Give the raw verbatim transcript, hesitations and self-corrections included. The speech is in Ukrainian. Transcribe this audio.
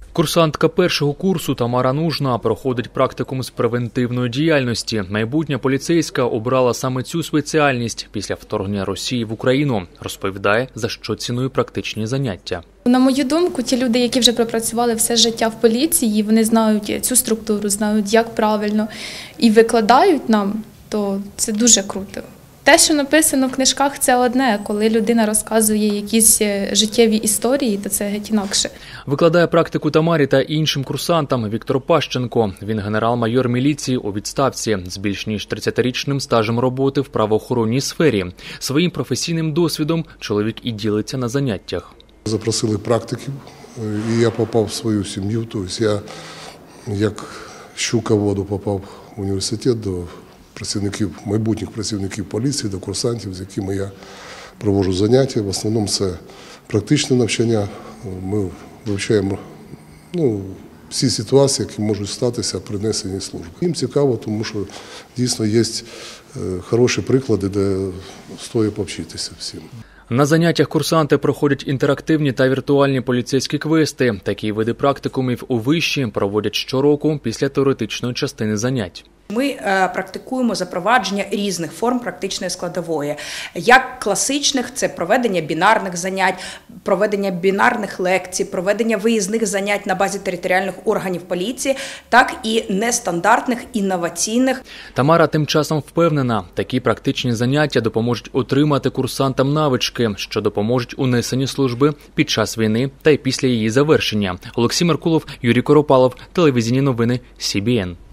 Курсантка першого курсу Тамара Нужна проходить практикум з превентивної діяльності. Майбутня поліцейська обрала саме цю спеціальність після вторгнення Росії в Україну. Розповідає, за що цінує практичні заняття. На мою думку, ті люди, які вже пропрацювали все життя в поліції, вони знають цю структуру, знають, як правильно, і викладають нам, то це дуже круто. Те, що написано в книжках, це одне. Коли людина розказує якісь життєві історії, то це геть інакше. Викладає практику Тамарі та іншим курсантам Віктор Пащенко. Він генерал-майор міліції у відставці з більш ніж тридцятирічним стажем роботи в правоохоронній сфері. Своїм професійним досвідом чоловік і ділиться на заняттях. Запросили практиків, і я попав в свою сім'ю. Тобто я, як щука в воду, попав в університет до працівників, майбутніх працівників поліції, до курсантів, з якими я проводжу заняття. В основному це практичне навчання. Ми вивчаємо ну, всі ситуації, які можуть статися при несенні служби. Їм цікаво, тому що дійсно є хороші приклади, де стоїть повчитися всім. На заняттях курсанти проходять інтерактивні та віртуальні поліцейські квести. Такі види практикумів у виші проводять щороку після теоретичної частини занять. Ми практикуємо запровадження різних форм практичної складової. Як класичних – це проведення бінарних занять, проведення бінарних лекцій, проведення виїзних занять на базі територіальних органів поліції, так і нестандартних, інноваційних. Тамара тим часом впевнена, такі практичні заняття допоможуть отримати курсантам навички, що допоможуть у несенні служби під час війни та й після її завершення. Олексій Меркулов, Юрій Коропалов, телевізійні новини Сі Бі Ен.